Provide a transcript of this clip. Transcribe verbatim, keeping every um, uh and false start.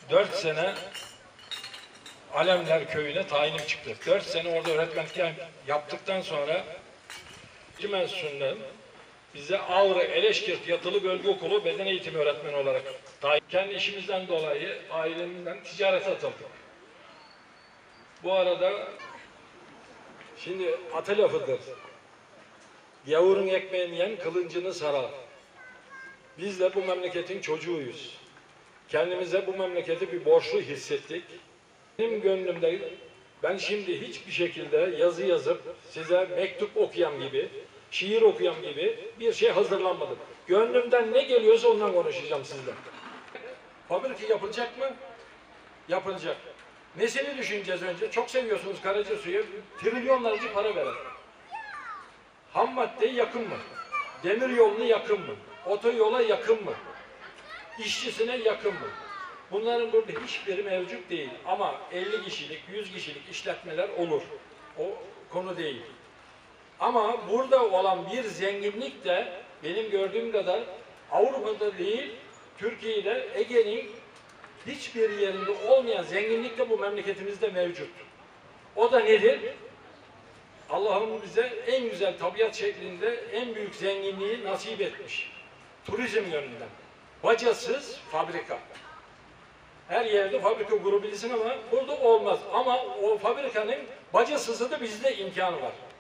dört sene Alemler Köyü'ne tayinim çıktı. Dört sene orada öğretmenlik yaptıktan sonra Mensun'dan bize Avra Eleşkirt Yatılı Bölge Okulu beden eğitimi öğretmeni olarak tayin. Kendi işimizden dolayı ailemden ticarete atıldık. Bu arada şimdi ata lafıdır. Yavurun ekmeğini yiyen kılıncını sarar. Biz de bu memleketin çocuğuyuz. Kendimize bu memleketi bir borçlu hissettik. Benim gönlümde ben şimdi hiçbir şekilde yazı yazıp size mektup okuyan gibi, şiir okuyan gibi bir şey hazırlanmadım. Gönlümden ne geliyorsa ondan konuşacağım sizle. Fabrika yapılacak mı? Yapılacak. Nesini düşüneceğiz önce? Çok seviyorsunuz Karacasu'yu. Trilyonlarca para veren. Ham maddeyi yakın mı? Demir yolunu yakın mı? Otoyola yakın mı? İşçisine yakın mı? Bunların burada hiçbiri mevcut değil. Ama elli kişilik, yüz kişilik işletmeler olur. O konu değil. Ama burada olan bir zenginlik de benim gördüğüm kadar Avrupa'da değil, Türkiye'de, Ege'nin hiçbir yerinde olmayan zenginlik de bu memleketimizde mevcut. O da nedir? Allah'ım bize en güzel tabiat şeklinde en büyük zenginliği nasip etmiş. Turizm yönünden. Bacasız fabrika. Her yerde fabrika kurabilirsin ama burada olmaz. Ama o fabrikanın bacasızı da bizde imkanı var.